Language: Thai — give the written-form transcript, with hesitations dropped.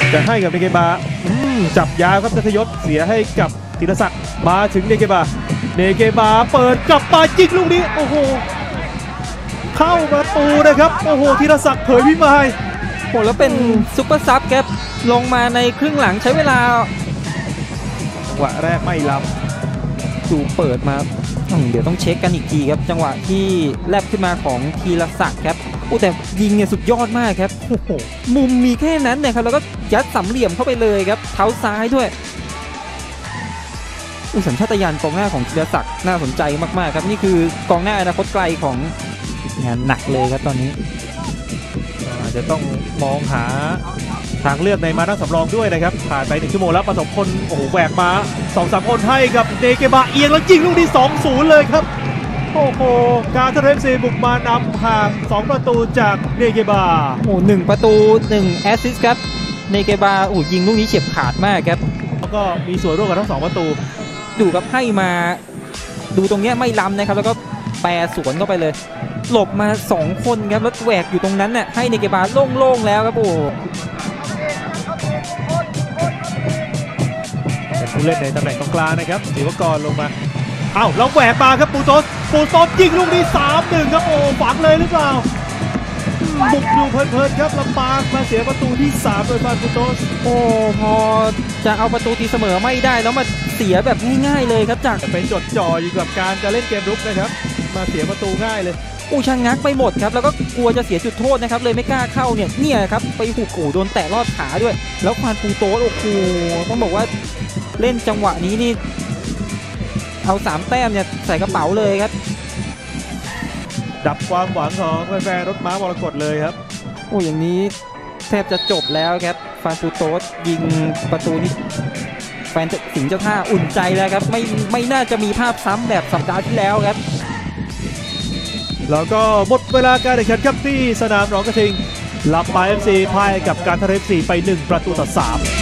จะให้กับเนเกบาจับยาวครับนัทยศเสียให้กับธีรศักดิ์มาถึงเนเกบาเปิดกลับมายิงลูกนี้โอ้โหเข้าประตูนะครับโอ้โหธีรศักดิ์เผยพิมายโอ้แล้วเป็นซุปเปอร์ซับครับลงมาในครึ่งหลังใช้เวลาจังหวะแรกไม่ล้ำดูเปิดมาเดี๋ยวต้องเช็คกันอีกทีครับจังหวะที่แลบขึ้นมาของธีรศักดิ์ครับโอ้แต่ยิงเนี่ยสุดยอดมากครับโอ้โหมุมมีแค่นั้นนะครับแล้วก็ยัดสามเหลี่ยมเข้าไปเลยครับเท้าซ้ายด้วยสัญชาตญาณกองหน้าของธีรศักดิ์น่าสนใจมากๆครับนี่คือกองหน้าอนาคตไกลของงานหนักเลยครับตอนนี้อาจจะต้องมองหาทางเลือกในมานั่งสำรองด้วยนะครับผ่านไป1 ชั่วโมงแล้วประสบคนโอ้โหแหวกมา 2-3 คนให้กับเนเกบาเอียงแล้วยิงลูกนี้ 2-0 เลยครับโอ้โหการท่าเรือ FC บุกมานำห่าง2 ประตูจากเนเกบาโอ้1 ประตู 1 แอสซิสต์ครับเนเกบาโอ้ยิงลูกนี้เฉียบขาดมากครับแล้วก็มีส่วนร่วมกับทั้ง2 ประตูดูครับให้มาดูตรงนี้ไม่ล้ำนะครับแล้วก็แปรสวนเข้าไปเลยหลบมา2 คนครับแล้วแหวกอยู่ตรงนั้นน่ะให้เนเกบาโล่งๆแล้วครับโอ้เป็นผู้เล่นในตำแหน่งตรงกลางนะครับศิวกรลงมาเราแหวกมาครับปูโตสยิงลูกนี้ 3-1 ครับโอ้ฝังเลยหรือเปล่าบุกอยู่เพลินๆครับลำปางมาเสียประตูที่3โดยฟานปูโตสโอ้พอจะเอาประตูตีเสมอไม่ได้แล้วมาเสียแบบง่ายๆเลยครับจากเป็นจดจ่ออยู่กับการจะเล่นเกมรุกนะครับมาเสียประตูง่ายเลยชะงักไปหมดครับแล้วก็กลัวจะเสียจุดโทษนะครับเลยไม่กล้าเข้าเนี่ยครับไปหุกโดนแตะลอดขาด้วยแล้วฟานปูโตสโอ้โหต้องบอกว่าเล่นจังหวะนี้นี่เอา3 แต้มเนี่ยใส่กระเป๋าเลยครับดับความหวังของแฟนๆรถม้ามรกตเลยครับอย่างนี้แทบจะจบแล้วครับฟานปูโตสยิงประตูนี้แฟนสิงห์เจ้าท่าอุ่นใจแล้วครับไม่น่าจะมีภาพซ้ำแบบสัปดาห์ที่แล้วครับแล้วก็หมดเวลาการแข่งขันครับที่สนามหนองกระทิงลำปาง FC พ่ายกับการท่าเรือ FC ไป1 ประตูต่อ 3